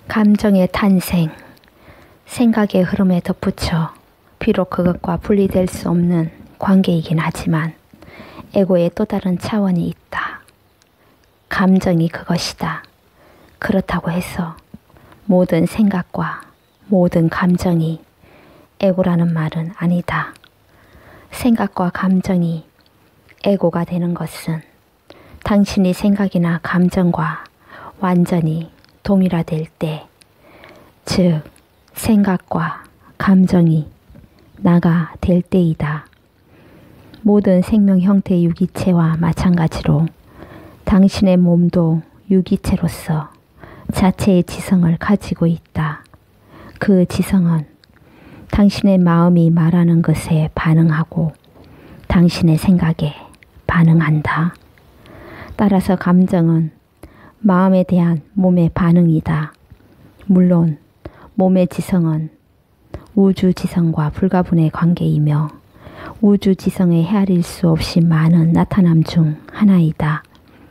감정의 탄생, 생각의 흐름에 덧붙여 비록 그것과 분리될 수 없는 관계이긴 하지만 에고의 또 다른 차원이 있다. 감정이 그것이다. 그렇다고 해서 모든 생각과 모든 감정이 에고라는 말은 아니다. 생각과 감정이 에고가 되는 것은 당신이 생각이나 감정과 완전히 동일화될 때, 즉 생각과 감정이 나가 될 때이다. 모든 생명 형태의 유기체와 마찬가지로 당신의 몸도 유기체로서 자체의 지성을 가지고 있다. 그 지성은 당신의 마음이 말하는 것에 반응하고 당신의 생각에 반응한다. 따라서 감정은 마음에 대한 몸의 반응이다. 물론 몸의 지성은 우주 지성과 불가분의 관계이며 우주 지성의 헤아릴 수 없이 많은 나타남 중 하나이다.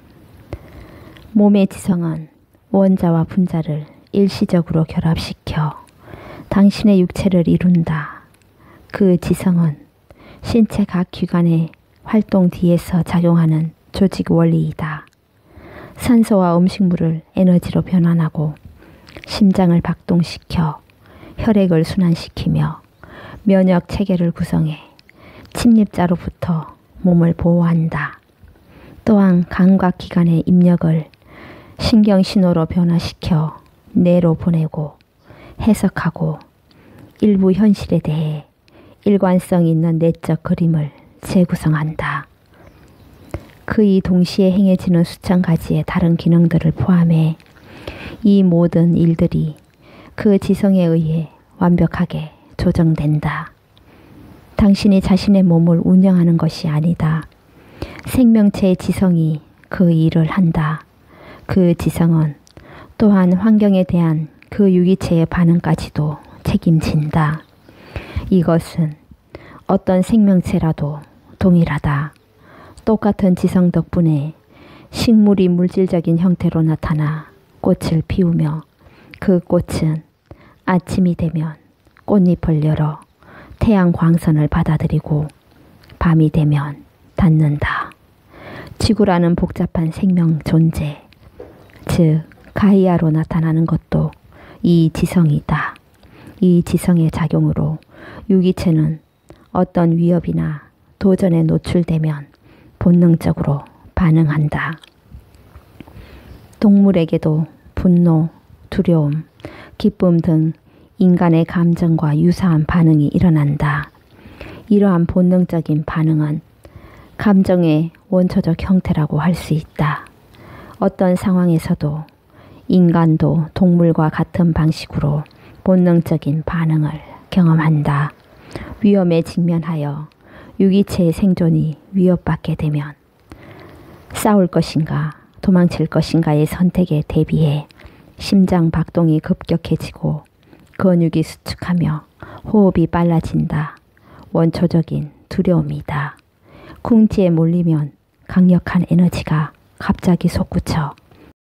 몸의 지성은 원자와 분자를 일시적으로 결합시켜 당신의 육체를 이룬다. 그 지성은 신체 각 기관의 활동 뒤에서 작용하는 조직 원리이다. 산소와 음식물을 에너지로 변환하고 심장을 박동시켜 혈액을 순환시키며 면역 체계를 구성해 침입자로부터 몸을 보호한다. 또한 감각기관의 입력을 신경신호로 변화시켜 뇌로 보내고 해석하고 일부 현실에 대해 일관성 있는 내적 그림을 재구성한다. 그이 동시에 행해지는 수천 가지의 다른 기능들을 포함해 이 모든 일들이 그 지성에 의해 완벽하게 조정된다. 당신이 자신의 몸을 운영하는 것이 아니다. 생명체의 지성이 그 일을 한다. 그 지성은 또한 환경에 대한 그 유기체의 반응까지도 책임진다. 이것은 어떤 생명체라도 동일하다. 똑같은 지성 덕분에 식물이 물질적인 형태로 나타나 꽃을 피우며 그 꽃은 아침이 되면 꽃잎을 열어 태양 광선을 받아들이고 밤이 되면 닫는다. 지구라는 복잡한 생명 존재, 즉 가이아로 나타나는 것도 이 지성이다. 이 지성의 작용으로 유기체는 어떤 위협이나 도전에 노출되면 본능적으로 반응한다. 동물에게도 분노, 두려움, 기쁨 등 인간의 감정과 유사한 반응이 일어난다. 이러한 본능적인 반응은 감정의 원초적 형태라고 할 수 있다. 어떤 상황에서도 인간도 동물과 같은 방식으로 본능적인 반응을 경험한다. 위험에 직면하여 유기체의 생존이 위협받게 되면 싸울 것인가 도망칠 것인가의 선택에 대비해 심장 박동이 급격해지고 근육이 수축하며 호흡이 빨라진다. 원초적인 두려움이다. 궁지에 몰리면 강력한 에너지가 갑자기 솟구쳐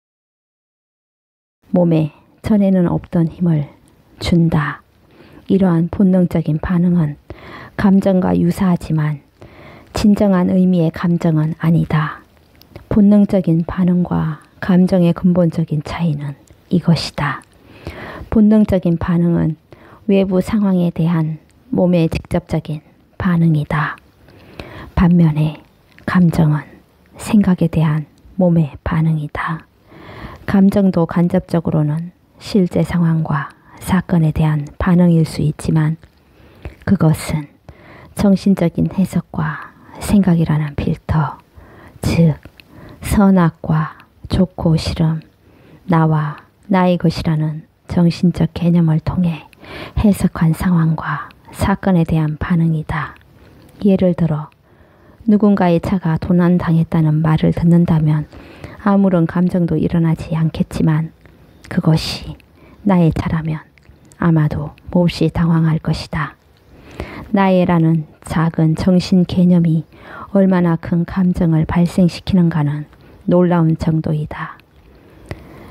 몸에 전에는 없던 힘을 준다. 이러한 본능적인 반응은 감정과 유사하지만 진정한 의미의 감정은 아니다. 본능적인 반응과 감정의 근본적인 차이는 이것이다. 본능적인 반응은 외부 상황에 대한 몸의 직접적인 반응이다. 반면에 감정은 생각에 대한 몸의 반응이다. 감정도 간접적으로는 실제 상황과 사건에 대한 반응일 수 있지만 그것은 정신적인 해석과 생각이라는 필터, 즉 선악과 좋고 싫음, 나와 나의 것이라는 정신적 개념을 통해 해석한 상황과 사건에 대한 반응이다. 예를 들어 누군가의 차가 도난당했다는 말을 듣는다면 아무런 감정도 일어나지 않겠지만 그것이 나의 차라면 아마도 몹시 당황할 것이다. 나의라는 작은 정신 개념이 얼마나 큰 감정을 발생시키는가는 놀라운 정도이다.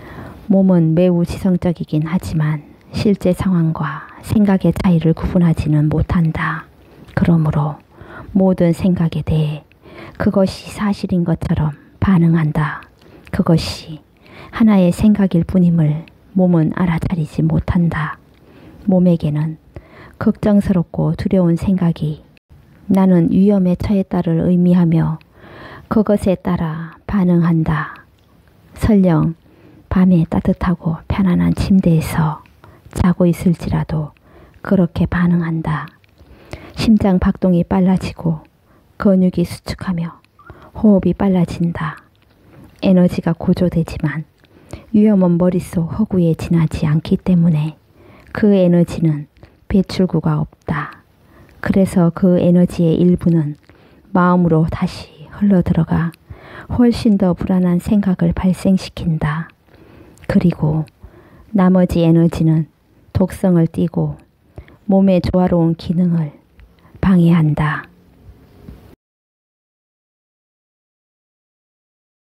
몸은 매우 지성적이긴 하지만 실제 상황과 생각의 차이를 구분하지는 못한다. 그러므로 모든 생각에 대해 그것이 사실인 것처럼 반응한다. 그것이 하나의 생각일 뿐임을 몸은 알아차리지 못한다. 몸에게는 걱정스럽고 두려운 생각이 나는 위험에 처했다를 의미하며 그것에 따라 반응한다. 설령 밤에 따뜻하고 편안한 침대에서 자고 있을지라도 그렇게 반응한다. 심장 박동이 빨라지고 근육이 수축하며 호흡이 빨라진다. 에너지가 고조되지만 위험은 머릿속 허구에 지나지 않기 때문에 그 에너지는 배출구가 없다. 그래서 그 에너지의 일부는 마음으로 다시 흘러들어가 훨씬 더 불안한 생각을 발생시킨다. 그리고 나머지 에너지는 독성을 띠고 몸의 조화로운 기능을 방해한다.